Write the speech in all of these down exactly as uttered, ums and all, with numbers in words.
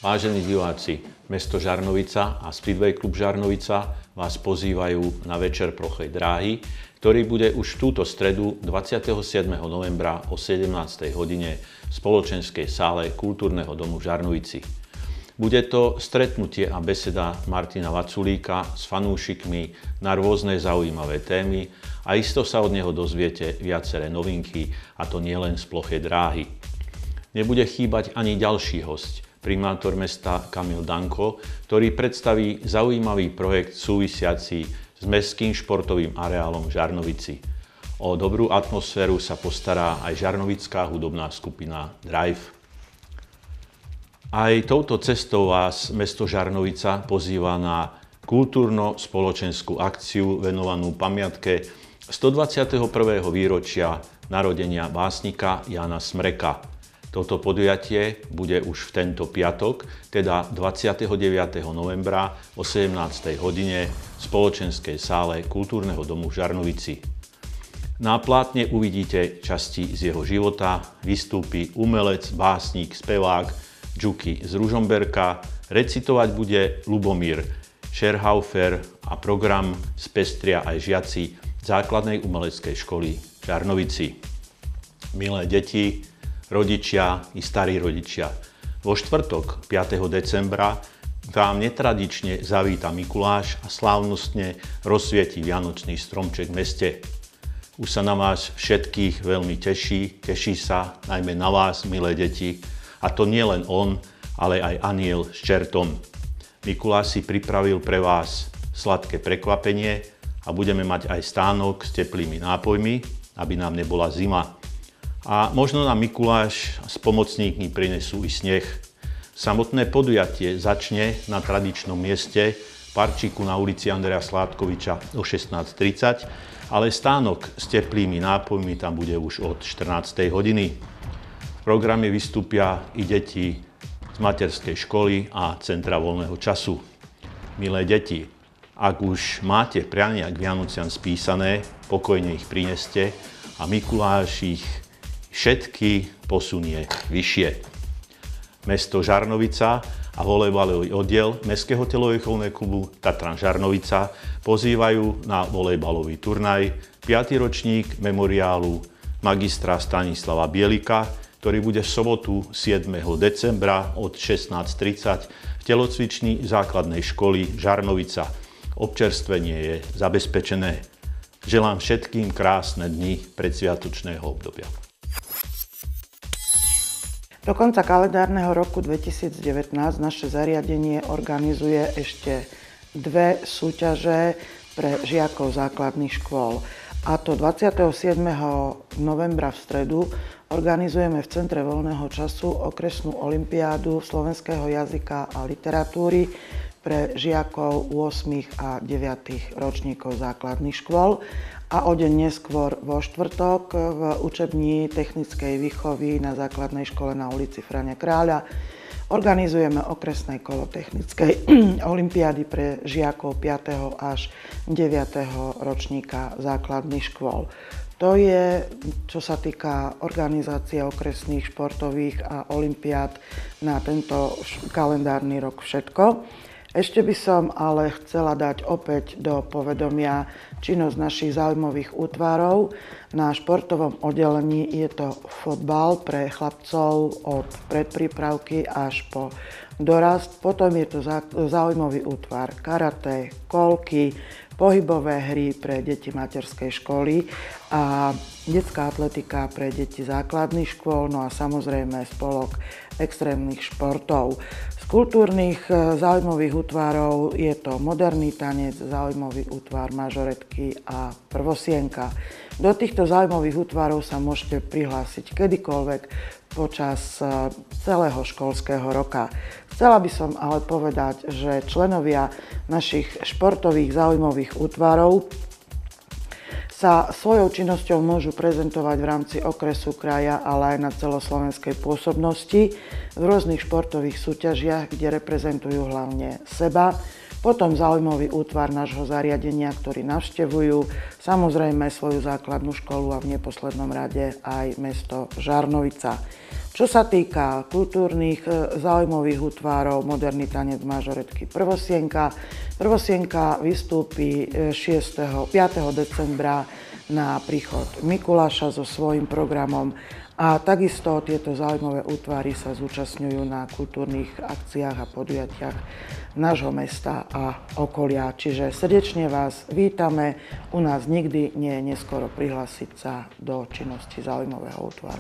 Vážení diváci, mesto Žarnovica a Speedway klub Žarnovica vás pozývajú na večer plochej dráhy, ktorý bude už túto stredu dvadsiateho siedmeho novembra o sedemnástej hodine v spoločenskej sále Kultúrneho domu v Žarnovici. Bude to stretnutie a beseda Martina Vaculíka s fanúšikmi na rôzne zaujímavé témy a isto sa od neho dozviete viaceré novinky, a to nielen z plochej dráhy. Nebude chýbať ani ďalší hosť, primátor mesta Kamil Danko, ktorý predstaví zaujímavý projekt súvisiaci s mestským športovým areálom v Žarnovici. O dobrú atmosféru sa postará aj žarnovická hudobná skupina Drive. Aj touto cestou vás mesto Žarnovica pozýva na kultúrno-spoločenskú akciu venovanú pamiatke stodvadsiateho prvého výročia narodenia básnika Jána Smreka. Toto podujatie bude už v tento piatok, teda dvadsiateho deviateho novembra o sedemnástej hodine v spoločenskej sále Kultúrneho domu v Žarnovici. Na plátne uvidíte časti z jeho života, vystúpi umelec, básnik, spevák Džuky z Ružomberka, recitovať bude Lubomír Scherhaufer a program spestria aj žiaci základnej umeleckej školy v Žarnovici. Milé deti, rodičia i starí rodičia, vo štvrtok piateho decembra vám netradične zavíta Mikuláš a slávnostne rozsvieti vianočný stromček v meste. Už sa na vás všetkých veľmi teší, teší sa najmä na vás, milé deti, a to nie len on, ale aj aniel s čertom. Mikuláš si pripravil pre vás sladké prekvapenie a budeme mať aj stánok s teplými nápojmi, aby nám nebola zima. A možno nám Mikuláš s pomocníkmi prinesú i sneh. Samotné podujatie začne na tradičnom mieste v parčíku na ulici Andreja Sládkoviča o šestnásť tridsať, ale stánok s teplými nápojmi tam bude už od štrnástej hodiny. V programe vystúpia i deti z materskej školy a centra voľného času. Milé deti, ak už máte priania k Vianociam spísané, pokojne ich prineste a Mikuláš ich všetky posunie vyššie. Mesto Žarnovica a volejbalový oddiel Mestského telovýchovného klubu Tatran Žarnovica pozývajú na volejbalový turnaj piaty ročník memoriálu magistra Stanislava Bielika, ktorý bude v sobotu siedmeho decembra od šestnásť tridsať v telocvični základnej školy Žarnovica. Občerstvenie je zabezpečené. Želám všetkým krásne dni predsviatočného obdobia. Do konca kalendárneho roku dvetisícdevätnásť naše zariadenie organizuje ešte dve súťaže pre žiakov základných škôl. A to dvadsiateho siedmeho novembra v stredu organizujeme v Centre voľného času okresnú olympiádu slovenského jazyka a literatúry pre žiakov ôsmych a deviatych ročníkov základných škôl. A o deň neskôr vo štvrtok v učebni technickej výchovy na základnej škole na ulici Frania Kráľa organizujeme okresné kolo technickej olympiády pre žiakov piateho až deviateho ročníka základných škôl. To je, čo sa týka organizácie okresných športových a olympiád na tento kalendárny rok všetko. Ešte by som ale chcela dať opäť do povedomia činnosť našich záujmových útvarov. Na športovom oddelení je to fotbal pre chlapcov od predprípravky až po dorast. Potom je to záujmový útvar karate, kolky, pohybové hry pre deti materskej školy a detská atletika pre deti základných škôl, no a samozrejme spolok extrémnych športov. Z kultúrnych záujmových útvarov je to moderný tanec, záujmový útvar mažoretky a prvosienka. Do týchto záujmových útvarov sa môžete prihlásiť kedykoľvek počas celého školského roka. Chcela by som ale povedať, že členovia našich športových záujmových útvarov sa svojou činnosťou môžu prezentovať v rámci okresu, kraja, ale aj na celoslovenskej pôsobnosti v rôznych športových súťažiach, kde reprezentujú hlavne seba, potom záujmový útvar nášho zariadenia, ktorí navštevujú, samozrejme svoju základnú školu a v neposlednom rade aj mesto Žarnovica. Čo sa týka kultúrnych záujmových útvarov, Moderný tanec mažoretky Prvosienka, Prvosienka vystúpi šiesteho piateho decembra na príchod Mikuláša so svojím programom a takisto tieto záujmové útvary sa zúčastňujú na kultúrnych akciách a podujatiach nášho mesta a okolia. Čiže srdečne vás vítame, u nás nikdy nie je neskoro prihlásiť sa do činnosti záujmového útvaru.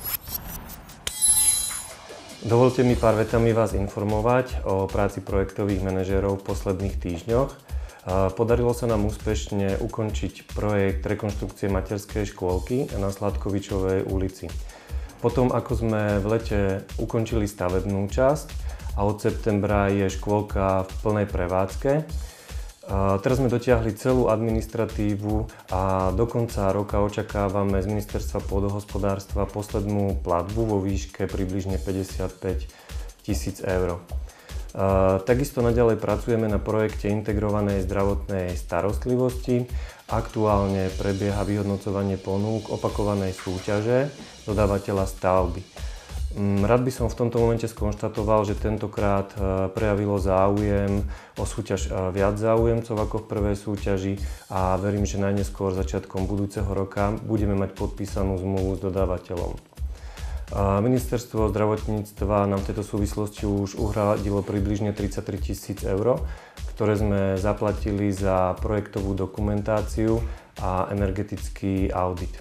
Dovolte mi pár vetami vás informovať o práci projektových manažérov v posledných týždňoch. Podarilo sa nám úspešne ukončiť projekt rekonštrukcie materskej škôlky na Sladkovičovej ulici. Potom, ako sme v lete ukončili stavebnú časť a od septembra je škôlka v plnej prevádzke, teraz sme dotiahli celú administratívu a do konca roka očakávame z Ministerstva pôdohospodárstva poslednú platbu vo výške približne päťdesiatpäť tisíc eur. Takisto naďalej pracujeme na projekte integrovanej zdravotnej starostlivosti. Aktuálne prebieha vyhodnocovanie ponúk opakovanej súťaže dodávateľa stavby. Rád by som v tomto momente skonštatoval, že tentokrát prejavilo záujem o súťaž viac záujemcov ako v prvej súťaži a verím, že najneskôr začiatkom budúceho roka budeme mať podpísanú zmluvu s dodávateľom. Ministerstvo zdravotníctva nám v tejto súvislosti už uhradilo približne tridsaťtri tisíc eur, ktoré sme zaplatili za projektovú dokumentáciu a energetický audit.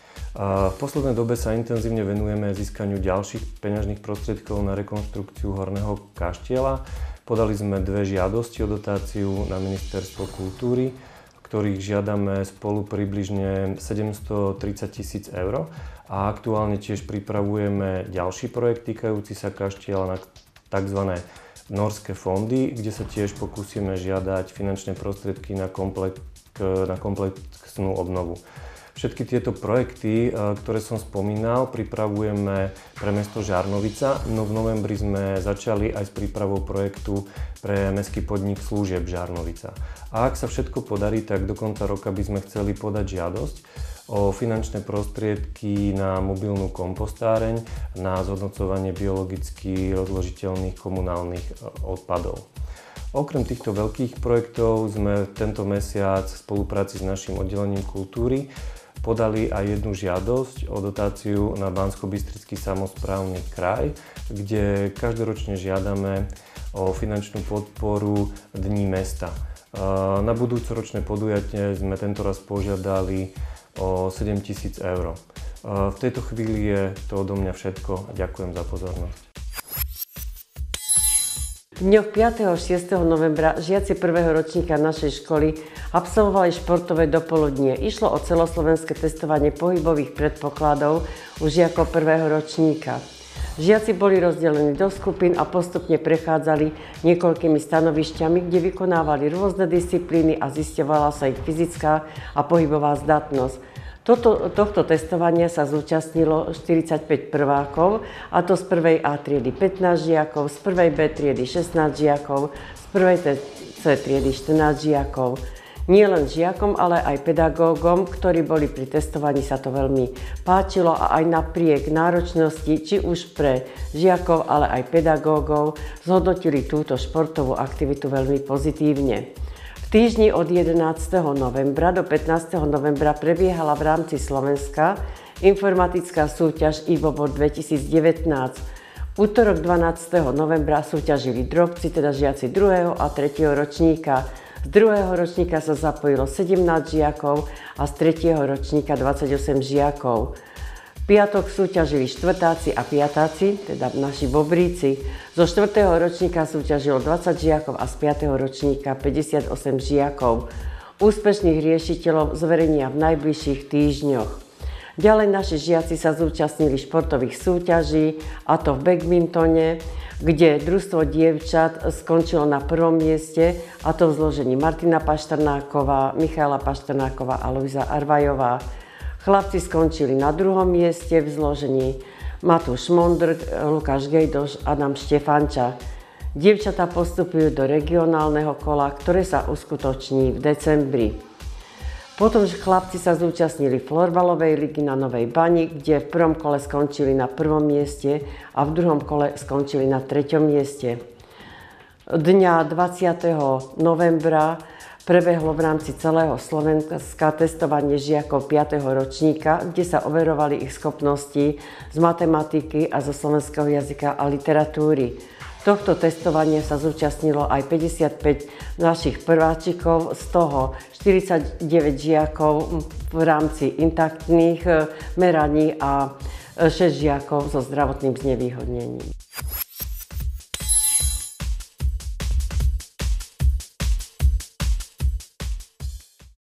V poslednej dobe sa intenzívne venujeme získaniu ďalších peňažných prostriedkov na rekonštrukciu Horného kaštieľa. Podali sme dve žiadosti o dotáciu na Ministerstvo kultúry, ktorých žiadame spolu približne sedemstotridsať tisíc eur a aktuálne tiež pripravujeme ďalší projekt týkajúci sa kaštieľa na tzv. Norské fondy, kde sa tiež pokúsime žiadať finančné prostriedky na, komplek, na komplexnú obnovu. Všetky tieto projekty, ktoré som spomínal, pripravujeme pre mesto Žarnovica, no v novembri sme začali aj s prípravou projektu pre mestský podnik služieb Žarnovica. A ak sa všetko podarí, tak do konca roka by sme chceli podať žiadosť o finančné prostriedky na mobilnú kompostáreň na zhodnocovanie biologicky rozložiteľných komunálnych odpadov. Okrem týchto veľkých projektov sme tento mesiac v spolupráci s našim oddelením kultúry podali aj jednu žiadosť o dotáciu na Banskobystrický samosprávny kraj, kde každoročne žiadame o finančnú podporu Dní mesta. Na budúcoročné podujatie sme tentoraz požiadali o sedem tisíc eur. V tejto chvíli je to odo mňa všetko a ďakujem za pozornosť. V dňoch piateho a šiesteho novembra žiaci prvého ročníka našej školy absolvovali športové dopoludnie. Išlo o celoslovenské testovanie pohybových predpokladov u žiakov prvého ročníka. Žiaci boli rozdelení do skupín a postupne prechádzali niekoľkými stanovišťami, kde vykonávali rôzne disciplíny a zisťovala sa ich fyzická a pohybová zdatnosť. Toto, tohto testovania sa zúčastnilo štyridsaťpäť prvákov, a to z prvej A triedy pätnásť žiakov, z prvej B triedy šestnásť žiakov, z prvej C triedy štrnásť žiakov. Nie len žiakom, ale aj pedagógom, ktorí boli pri testovaní, sa to veľmi páčilo a aj napriek náročnosti, či už pre žiakov, ale aj pedagógov, zhodnotili túto športovú aktivitu veľmi pozitívne. V týždni od jedenásteho novembra do pätnásteho novembra prebiehala v rámci Slovenska informatická súťaž IVOBOR dvetisícdevätnásť. Útorok dvanásteho novembra súťažili drobci, teda žiaci druhého a tretieho ročníka. Z druhého ročníka sa zapojilo sedemnásť žiakov a z tretieho ročníka dvadsaťosem žiakov. V piatok súťažili štvrtáci a piatáci, teda naši bobríci. Zo štvrtého ročníka súťažilo dvadsať žiakov a z piateho ročníka päťdesiatosem žiakov. Úspešných riešiteľov zverejnia v najbližších týždňoch. Ďalej naši žiaci sa zúčastnili športových súťaží, a to v badmintone, kde družstvo dievčat skončilo na prvom mieste, a to v zložení Martina Paštrnáková, Michaela Paštrnáková a Luisa Arvajová. Chlapci skončili na druhom mieste v zložení Matúš Mondrk, Lukáš Gejdoš, Adam Štefanča. Dievčatá postupujú do regionálneho kola, ktoré sa uskutoční v decembri. Potom chlapci sa zúčastnili florbalovej ligy na Novej Bani, kde v prvom kole skončili na prvom mieste a v druhom kole skončili na treťom mieste. Dňa dvadsiateho novembra prebehlo v rámci celého Slovenska testovanie žiakov piateho ročníka, kde sa overovali ich schopnosti z matematiky a zo slovenského jazyka a literatúry. Tohto testovania sa zúčastnilo aj päťdesiatpäť našich prváčikov, z toho štyridsaťdeväť žiakov v rámci intaktných meraní a šesť žiakov so zdravotným znevýhodnením.